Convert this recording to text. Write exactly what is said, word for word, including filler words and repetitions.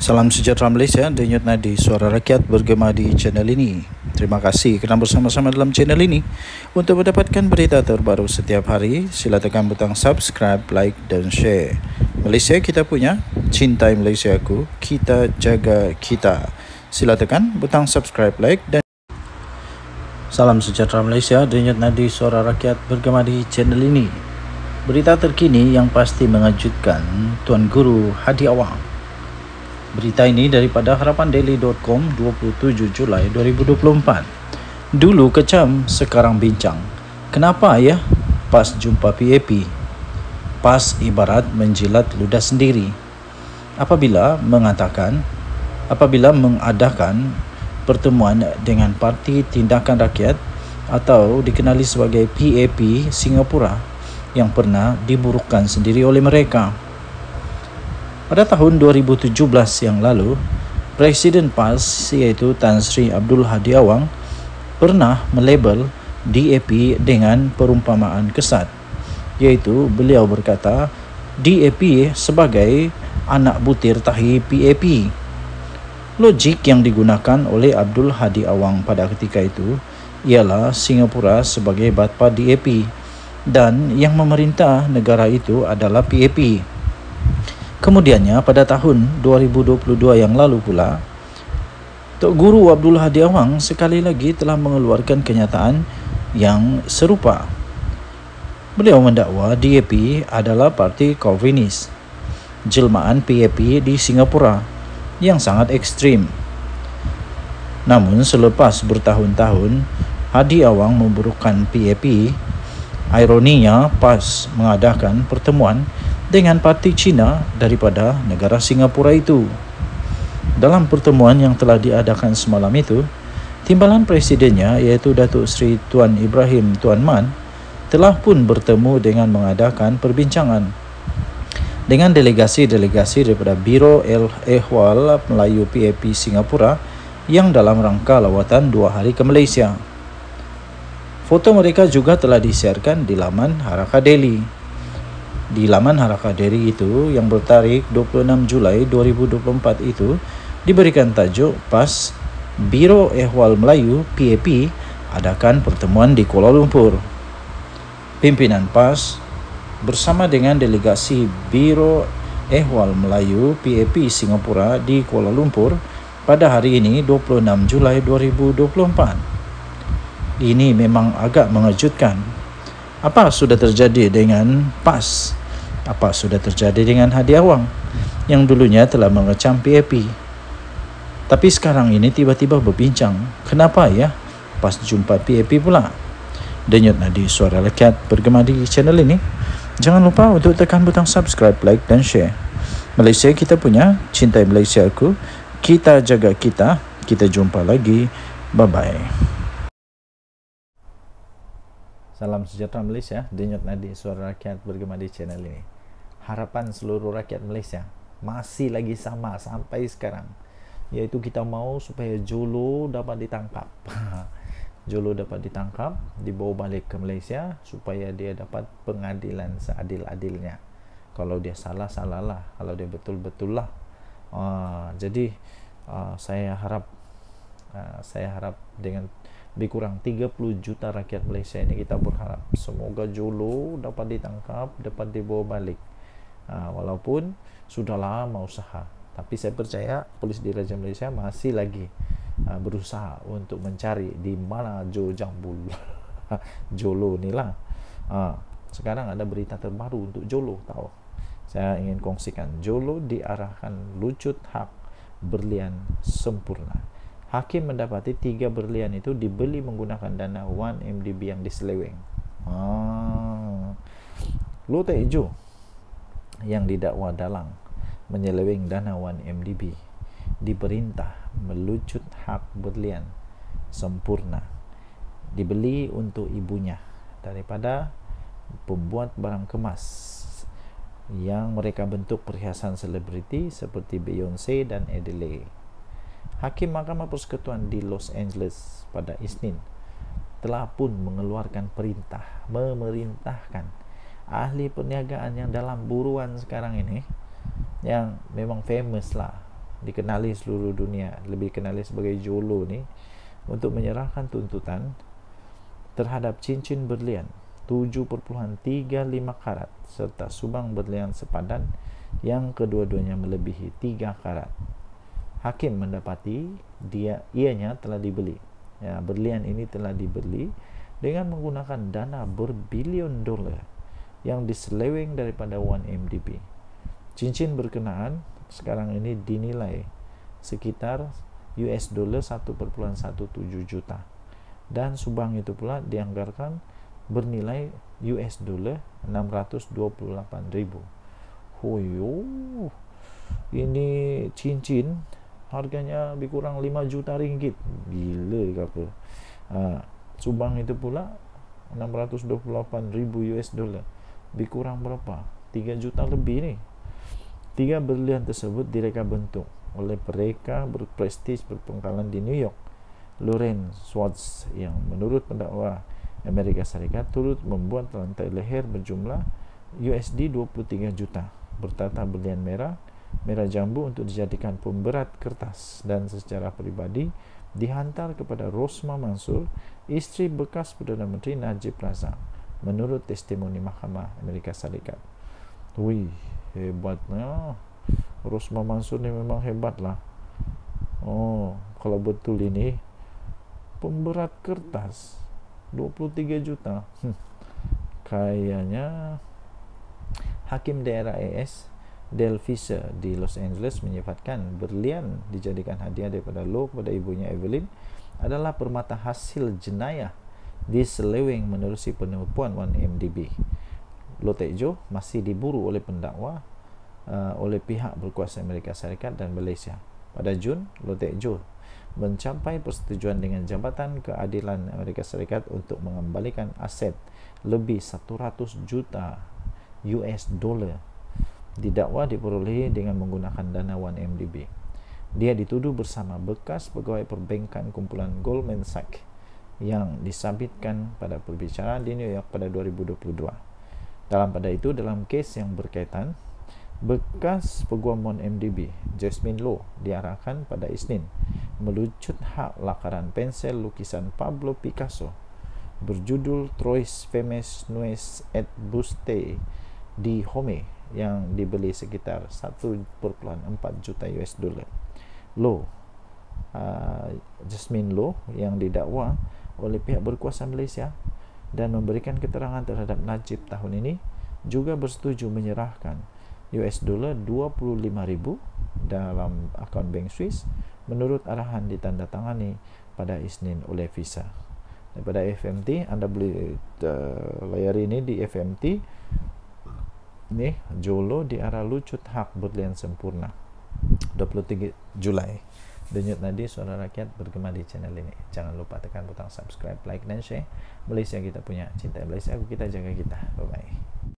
Salam sejahtera Malaysia, denyut nadi suara rakyat bergema di channel ini. Terima kasih kerana bersama-sama dalam channel ini. Untuk mendapatkan berita terbaru setiap hari, sila tekan butang subscribe, like dan share. Malaysia kita punya, cintai Malaysia aku, kita jaga kita. Sila tekan butang subscribe, like dan Salam sejahtera Malaysia, denyut nadi suara rakyat bergema di channel ini. Berita terkini yang pasti mengejutkan, Tuan Guru Hadi Awang. Berita ini daripada harapan daily dot com dua puluh tujuh Julai dua ribu dua puluh empat. Dulu kecam, sekarang bincang. Kenapa ya? Pas jumpa P A P. Pas ibarat menjilat ludah sendiri. Apabila mengatakan, apabila mengadakan pertemuan dengan Parti Tindakan Rakyat atau dikenali sebagai P A P Singapura yang pernah diburukan sendiri oleh mereka. Pada tahun dua ribu tujuh belas yang lalu, Presiden P A S iaitu Tan Sri Abdul Hadi Awang pernah melabel D A P dengan perumpamaan kesat, iaitu beliau berkata D A P sebagai anak butir tahi P A P. Logik yang digunakan oleh Abdul Hadi Awang pada ketika itu ialah Singapura sebagai bapa D A P dan yang memerintah negara itu adalah P A P. Kemudiannya pada tahun dua ribu dua puluh dua yang lalu pula, Tok Guru Abdul Hadi Awang sekali lagi telah mengeluarkan kenyataan yang serupa. Beliau mendakwa D A P adalah parti Calvinis, jelmaan P A P di Singapura yang sangat ekstrim. Namun selepas bertahun-tahun Hadi Awang memburukan P A P, ironinya P A S mengadakan pertemuan dengan parti Cina daripada negara Singapura itu. Dalam pertemuan yang telah diadakan semalam itu, timbalan presidennya iaitu Datuk Seri Tuan Ibrahim Tuan Man telah pun bertemu dengan mengadakan perbincangan dengan delegasi-delegasi daripada Biro Ehwal Melayu P A P Singapura yang dalam rangka lawatan dua hari ke Malaysia. Foto mereka juga telah disiarkan di laman Haraka Daily. Di laman Haraka Daily itu yang bertarikh dua puluh enam Julai dua ribu dua puluh empat itu diberikan tajuk P A S Biro Ehwal Melayu P A P adakan pertemuan di Kuala Lumpur. Pimpinan P A S bersama dengan delegasi Biro Ehwal Melayu P A P Singapura di Kuala Lumpur pada hari ini dua puluh enam Julai dua ribu dua puluh empat. Ini memang agak mengejutkan. Apa sudah terjadi dengan P A S? Apa sudah terjadi dengan Hadi Awang yang dulunya telah mengecam P A P? Tapi sekarang ini tiba-tiba berbincang. Kenapa ya pas jumpa P A P pula? Denyut nadi suara rakyat bergema di channel ini. Jangan lupa untuk tekan butang subscribe, like dan share. Malaysia kita punya, cintai Malaysia aku, kita jaga kita. Kita jumpa lagi. Bye-bye. Salam sejahtera Malaysia, denyut nadi suara rakyat bergema di channel ini. Harapan seluruh rakyat Malaysia masih lagi sama sampai sekarang, iaitu kita mau supaya Jolo dapat ditangkap. Jolo dapat ditangkap, dibawa balik ke Malaysia supaya dia dapat pengadilan seadil-adilnya. Kalau dia salah, salahlah. Kalau dia betul-betul lah. Uh, jadi uh, saya harap uh, saya harap dengan lebih kurang tiga puluh juta rakyat Malaysia ini kita berharap semoga Jolo dapat ditangkap, dapat dibawa balik. Ha, walaupun sudah lama usaha, tapi saya percaya polis diraja Malaysia masih lagi uh, berusaha untuk mencari di mana Jo Jambul Jolo ni lah. Ha, sekarang ada berita terbaru untuk Jolo, tahu? Saya ingin kongsikan. Jolo diarahkan lucut hak berlian sempurna. Hakim mendapati tiga berlian itu dibeli menggunakan dana satu M D B yang diseleweng. Ah, lu tak hijau yang didakwa dalang menyeleweng dana satu M D B diperintah melucut hak berlian sempurna dibeli untuk ibunya daripada pembuat barang kemas yang mereka bentuk perhiasan selebriti seperti Beyonce dan Adele. Hakim Mahkamah Persekutuan di Los Angeles pada Isnin telah pun mengeluarkan perintah memerintahkan ahli perniagaan yang dalam buruan sekarang ini, yang memang famous lah, dikenali seluruh dunia, lebih dikenali sebagai Jolo nih, untuk menyerahkan tuntutan terhadap cincin berlian tujuh koma tiga lima karat serta subang berlian sepadan yang kedua-duanya melebihi tiga karat. Hakim mendapati dia ianya telah dibeli. Ya, berlian ini telah dibeli dengan menggunakan dana berbilion dolar yang diseleweng daripada satu M D B. Cincin berkenaan sekarang ini dinilai sekitar U S dollar satu koma tujuh belas juta, dan subang itu pula dianggarkan bernilai U S dollar enam ratus dua puluh delapan ribu. Hoyo, ini cincin harganya lebih kurang lima juta ringgit. Gila ke apa? Uh, subang itu pula enam ratus dua puluh delapan ribu U S dollar. Lebih kurang berapa? tiga juta lebih nih. Tiga berlian tersebut direka bentuk oleh mereka berprestis berpengkalan di New York, Lawrence Schwartz, yang menurut pendakwa Amerika Serikat turut membuat rantai leher berjumlah U S D dua puluh tiga juta bertata berlian merah, merah jambu untuk dijadikan pemberat kertas, dan secara pribadi dihantar kepada Rosma Mansur, istri bekas Perdana Menteri Najib Razak, menurut testimoni Mahkamah Amerika Serikat. Wih, hebatnya Rosma Mansur ni memang hebat lah. Oh, kalau betul ini pemberat kertas dua puluh tiga juta. Hmm. Kayaknya Hakim Daerah A S Del Fisher di Los Angeles menyifatkan berlian dijadikan hadiah daripada Low kepada ibunya Evelyn adalah permata hasil jenayah diseleweng menerusi penipuan satu M D B. Low Taek Joe masih diburu oleh pendakwa uh, oleh pihak berkuasa Amerika Serikat dan Malaysia. Pada Jun, Low Taek Joe mencapai persetujuan dengan Jabatan Keadilan Amerika Serikat untuk mengembalikan aset lebih seratus juta U S dollar. Didakwa diperolehi dengan menggunakan dana satu M D B. Dia dituduh bersama bekas pegawai perbankan kumpulan Goldman Sachs yang disabitkan pada perbicaraan di New York pada dua ribu dua puluh dua. Dalam pada itu, dalam kes yang berkaitan, bekas peguam satu M D B Jasmine Low diarahkan pada Isnin melucut hak lakaran pensel lukisan Pablo Picasso berjudul Trois Femmes Nues et Buste di Home yang dibeli sekitar satu koma empat juta U S dollar. Low, uh, Jasmine Low, yang didakwa oleh pihak berkuasa Malaysia dan memberikan keterangan terhadap Najib tahun ini, juga bersetuju menyerahkan U S dollar dua puluh lima ribu dalam akaun bank Swiss menurut arahan ditandatangani pada Isnin oleh Visa. Daripada F M T, anda boleh uh, layari ini di F M T. Ini Jolo di arah lucut hak berlian sempurna dua puluh tiga Julai. Denyut nadi suara rakyat bergema di channel ini. Jangan lupa tekan butang subscribe, like dan share. Malaysia kita punya, cinta Malaysia, kita jaga kita. Bye bye.